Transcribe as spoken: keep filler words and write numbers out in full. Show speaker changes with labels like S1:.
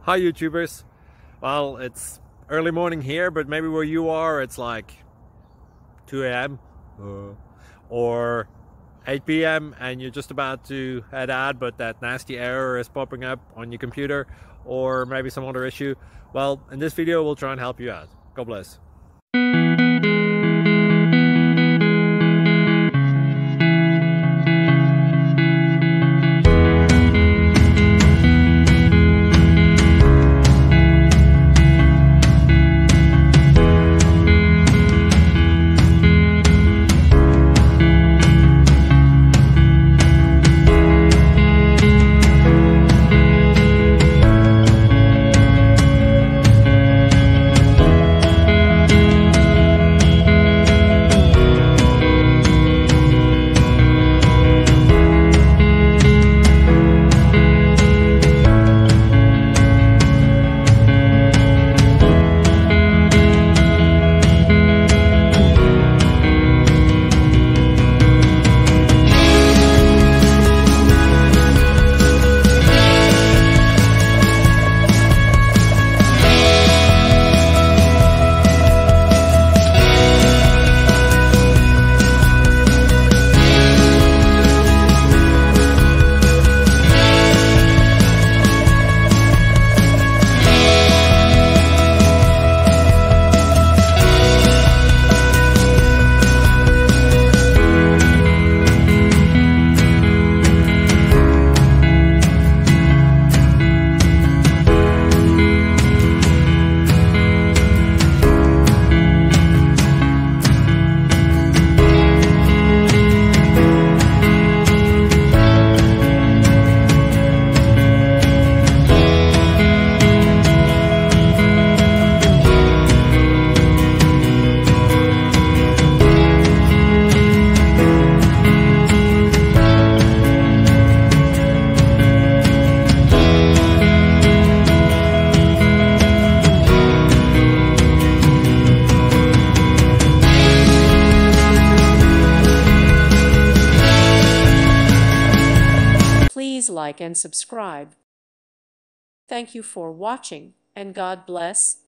S1: Hi YouTubers. Well, it's early morning here, but maybe where you are it's like two A M uh, or eight P M and you're just about to head out, but that nasty error is popping up on your computer, or maybe some other issue. Well, in this video we'll try and help you out. God bless.
S2: Please like and subscribe. Thank you for watching, and God bless.